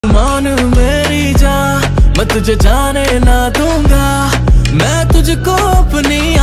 मान मेरी जान, मैं तुझे जाने ना दूंगा, मैं तुझको अपनी